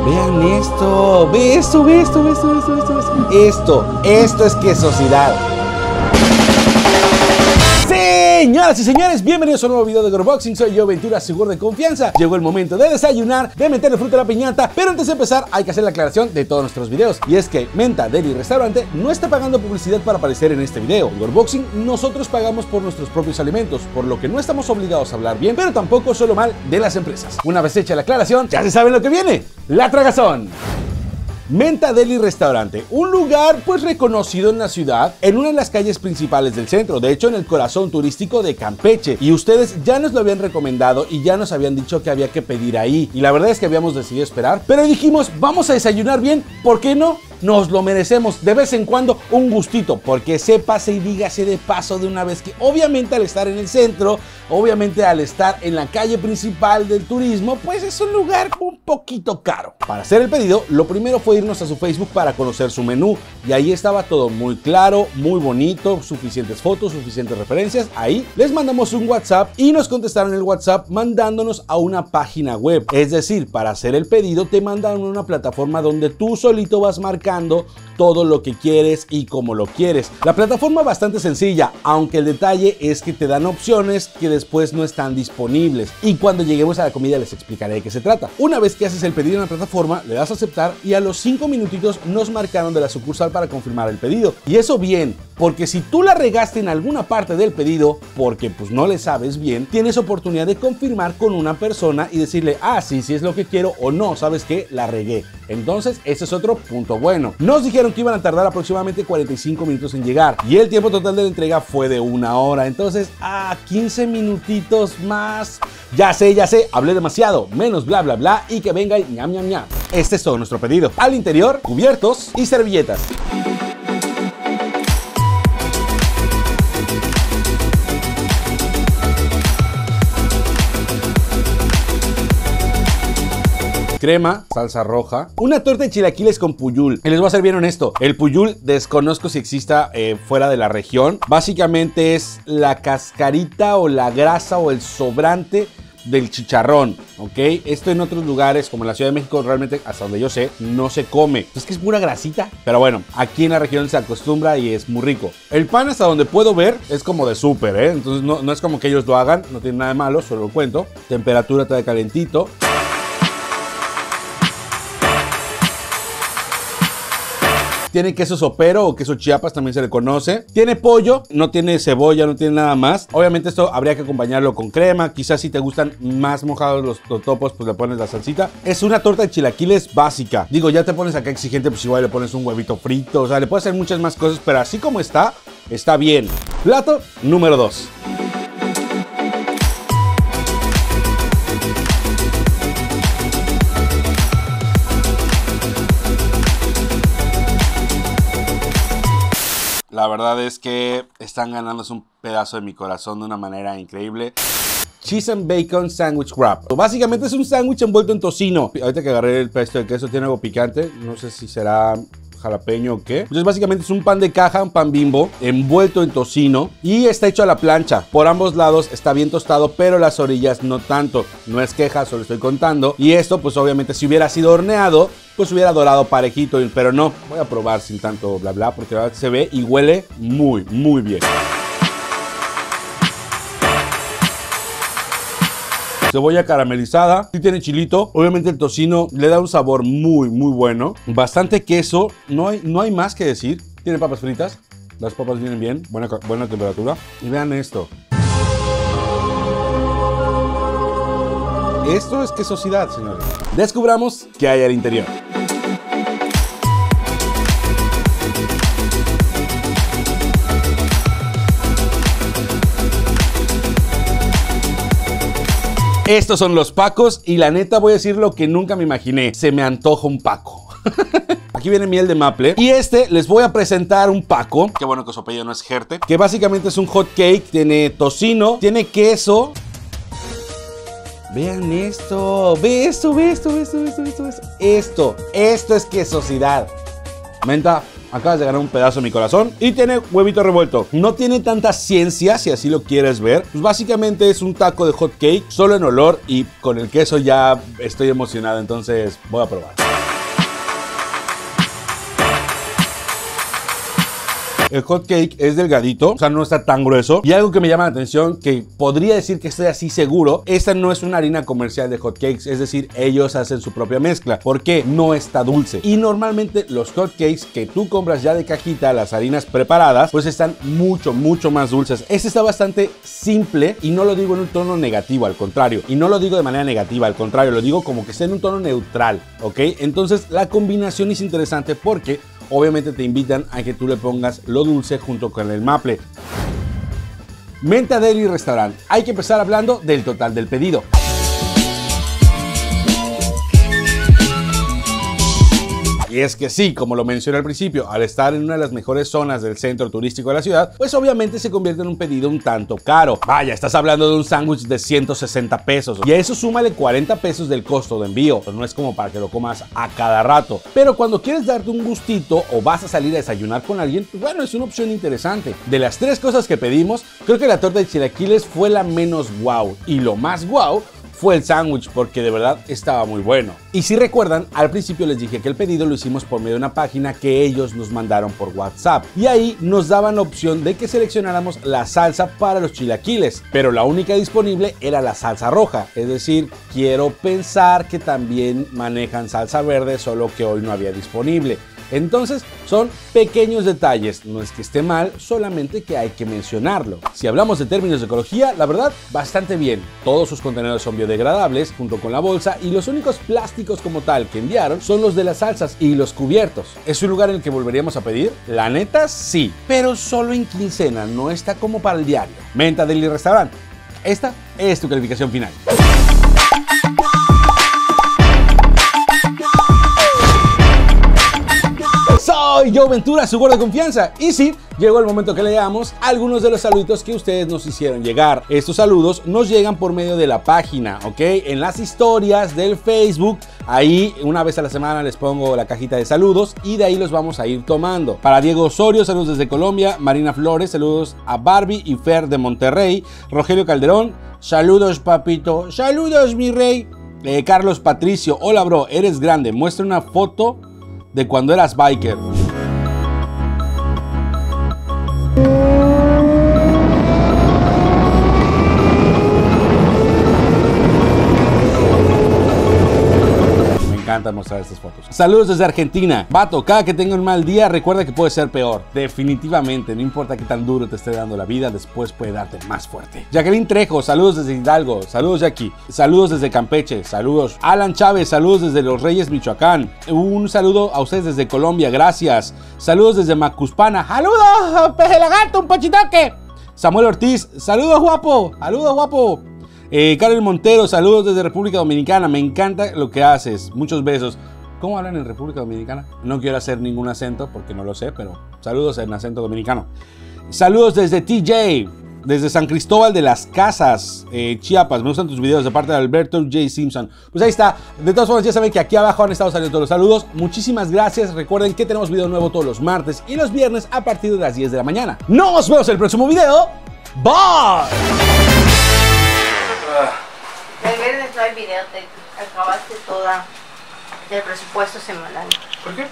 Vean esto, ve esto, ve esto, ve esto, ve esto, ve esto, ve esto. Esto es quesosidad. Señoras y señores, bienvenidos a un nuevo video de Gorboxing. Soy yo, Ventura, seguro de confianza. Llegó el momento de desayunar, de meterle fruta a la piñata. Pero antes de empezar hay que hacer la aclaración de todos nuestros videos. Y es que Menta Deli Restaurante no está pagando publicidad para aparecer en este video. En Gorboxing nosotros pagamos por nuestros propios alimentos, por lo que no estamos obligados a hablar bien, pero tampoco solo mal de las empresas. Una vez hecha la aclaración, ya se saben lo que viene. La tragazón. Menta Deli Restaurante, un lugar pues reconocido en la ciudad, en una de las calles principales del centro, de hecho en el corazón turístico de Campeche, y ustedes ya nos lo habían recomendado y ya nos habían dicho que había que pedir ahí, y la verdad es que habíamos decidido esperar, pero dijimos, vamos a desayunar bien, ¿por qué no? Nos lo merecemos, de vez en cuando un gustito, porque sépase y dígase de paso de una vez que obviamente al estar en el centro, obviamente al estar en la calle principal del turismo, pues es un lugar un poquito caro. Para hacer el pedido, lo primero fue irnos a su Facebook para conocer su menú, y ahí estaba todo muy claro, muy bonito, suficientes fotos, suficientes referencias. Ahí les mandamos un WhatsApp y nos contestaron el WhatsApp mandándonos a una página web, es decir, para hacer el pedido te mandan a una plataforma donde tú solito vas marcando todo lo que quieres y cómo lo quieres. La plataforma bastante sencilla, aunque el detalle es que te dan opciones que después no están disponibles, y cuando lleguemos a la comida les explicaré de qué se trata. Una vez que haces el pedido en la plataforma, le das a aceptar y a los 5 minutitos nos marcaron de la sucursal para confirmar el pedido. Y eso bien, porque si tú la regaste en alguna parte del pedido, porque pues no le sabes bien, tienes oportunidad de confirmar con una persona y decirle, ah, sí, sí es lo que quiero, o no, ¿sabes qué? La regué. Entonces, ese es otro punto bueno. Nos dijeron que iban a tardar aproximadamente 45 minutos en llegar, y el tiempo total de la entrega fue de 1 hora. Entonces, 15 minutitos más. Ya sé, hablé demasiado. Menos bla, bla, bla, y que venga el ñam, ñam, ñam. Este es todo nuestro pedido. Al interior, cubiertos y servilletas. Crema, salsa roja, una torta de chilaquiles con puyul. Y les voy a ser bien honesto, el puyul desconozco si exista fuera de la región. Básicamente es la cascarita o la grasa o el sobrante del chicharrón, ¿ok? Esto en otros lugares como en la Ciudad de México realmente, hasta donde yo sé, no se come. Es que es pura grasita, pero bueno, aquí en la región se acostumbra y es muy rico. El pan, hasta donde puedo ver, es como de súper, ¿eh? Entonces no es como que ellos lo hagan, no tiene nada de malo, solo lo cuento. Temperatura trae calentito. Tiene queso sopero o queso Chiapas, también se le conoce. Tiene pollo, no tiene cebolla, no tiene nada más. Obviamente esto habría que acompañarlo con crema. Quizás si te gustan más mojados los totopos, pues le pones la salsita. Es una torta de chilaquiles básica. Digo, ya te pones acá exigente, pues igual le pones un huevito frito. O sea, le puedes hacer muchas más cosas, pero así como está bien. Plato número 2. La verdad es que están ganándose un pedazo de mi corazón de una manera increíble. Cheese and Bacon Sandwich Wrap. Básicamente es un sándwich envuelto en tocino. Ahorita que agarré el pesto de queso tiene algo picante. No sé si será jalapeño o qué. Entonces básicamente es un pan de caja, un pan Bimbo, envuelto en tocino, y está hecho a la plancha. Por ambos lados está bien tostado, pero las orillas no tanto. No es queja, solo estoy contando. Y esto pues obviamente si hubiera sido horneado, pues hubiera dorado parejito, pero no. Voy a probar sin tanto bla bla, porque la verdad se ve y huele muy, muy bien. Cebolla caramelizada, sí tiene chilito. Obviamente el tocino le da un sabor muy, muy bueno. Bastante queso, no hay más que decir. Tiene papas fritas, las papas vienen bien, buena temperatura. Y vean esto. Esto es quesosidad, señores. Descubramos qué hay al interior. Estos son los pacos y la neta voy a decir lo que nunca me imaginé. Se me antoja un paco. Aquí viene miel de maple. Y les voy a presentar un paco. Qué bueno que su apellido no es Gerte. Que básicamente es un hot cake. Tiene tocino, tiene queso. Vean esto. Ve esto, ve esto, ve esto, ve esto, ve esto, ve esto. Esto es quesosidad. Menta, acabas de ganar un pedazo de mi corazón. Y tiene huevito revuelto. No tiene tanta ciencia, si así lo quieres ver. Pues básicamente es un taco de hot cake, solo en olor. Y con el queso ya estoy emocionado, entonces voy a probar. El hot cake es delgadito, o sea, no está tan grueso. Y algo que me llama la atención, que podría decir que estoy así seguro, esta no es una harina comercial de hot cakes, es decir, ellos hacen su propia mezcla, porque no está dulce. Y normalmente los hot cakes que tú compras ya de cajita, las harinas preparadas, pues están mucho más dulces. Este está bastante simple y no lo digo en un tono negativo, al contrario. Y no lo digo de manera negativa, al contrario, lo digo como que está en un tono neutral, ¿ok? Entonces la combinación es interesante porque obviamente te invitan a que tú le pongas lo dulce junto con el maple. Menta Deli Restaurant. Hay que empezar hablando del total del pedido. Y es que sí, como lo mencioné al principio, al estar en una de las mejores zonas del centro turístico de la ciudad, pues obviamente se convierte en un pedido un tanto caro. Vaya, estás hablando de un sándwich de 160 pesos. Y a eso súmale 40 pesos del costo de envío. No es como para que lo comas a cada rato. Pero cuando quieres darte un gustito o vas a salir a desayunar con alguien, pues bueno, es una opción interesante. De las tres cosas que pedimos, creo que la torta de chilaquiles fue la menos wow. Y lo más wow fue el sándwich, porque de verdad estaba muy bueno. Y si recuerdan, al principio les dije que el pedido lo hicimos por medio de una página que ellos nos mandaron por WhatsApp. Y ahí nos daban la opción de que seleccionáramos la salsa para los chilaquiles. Pero la única disponible era la salsa roja. Es decir, quiero pensar que también manejan salsa verde, solo que hoy no había disponible. Entonces son pequeños detalles, no es que esté mal, solamente que hay que mencionarlo. Si hablamos de términos de ecología, la verdad, bastante bien. Todos sus contenedores son biodegradables, junto con la bolsa, y los únicos plásticos como tal que enviaron son los de las salsas y los cubiertos. ¿Es un lugar en el que volveríamos a pedir? La neta, sí, pero solo en quincena, no está como para el diario. Menta Deli Restaurant. Esta es tu calificación final. Soy Joe Ventura, su gordo de confianza. Y sí, llegó el momento que leamos algunos de los saluditos que ustedes nos hicieron llegar. Estos saludos nos llegan por medio de la página, ¿ok? En las historias del Facebook, ahí una vez a la semana les pongo la cajita de saludos y de ahí los vamos a ir tomando. Para Diego Osorio, saludos desde Colombia. Marina Flores, saludos a Barbie y Fer de Monterrey. Rogelio Calderón, saludos papito, saludos mi rey. Carlos Patricio, hola bro, eres grande, muestra una foto de cuando eras biker. Me encanta mostrar estas fotos. Saludos desde Argentina. Vato, cada que tenga un mal día, recuerda que puede ser peor. Definitivamente, no importa qué tan duro te esté dando la vida, después puede darte más fuerte. Jacqueline Trejo, saludos desde Hidalgo. Saludos Jackie. Saludos desde Campeche. Saludos. Alan Chávez, saludos desde Los Reyes, Michoacán. Un saludo a ustedes desde Colombia, gracias. Saludos desde Macuspana. ¡Saludos, peje lagarto, un pochitoque! Samuel Ortiz, saludos guapo. Saludos guapo. Carol Montero, saludos desde República Dominicana. Me encanta lo que haces. Muchos besos. ¿Cómo hablan en República Dominicana? No quiero hacer ningún acento porque no lo sé, pero saludos en acento dominicano. Saludos desde TJ, desde San Cristóbal de las Casas, Chiapas. Me gustan tus videos de parte de Alberto J. Simpson. Pues ahí está. De todas formas, ya saben que aquí abajo han estado saliendo todos los saludos. Muchísimas gracias. Recuerden que tenemos video nuevo todos los martes y los viernes a partir de las 10 de la mañana. Nos vemos en el próximo video. Bye. El viernes no hay video, te acabaste toda el presupuesto semanal. ¿Por qué?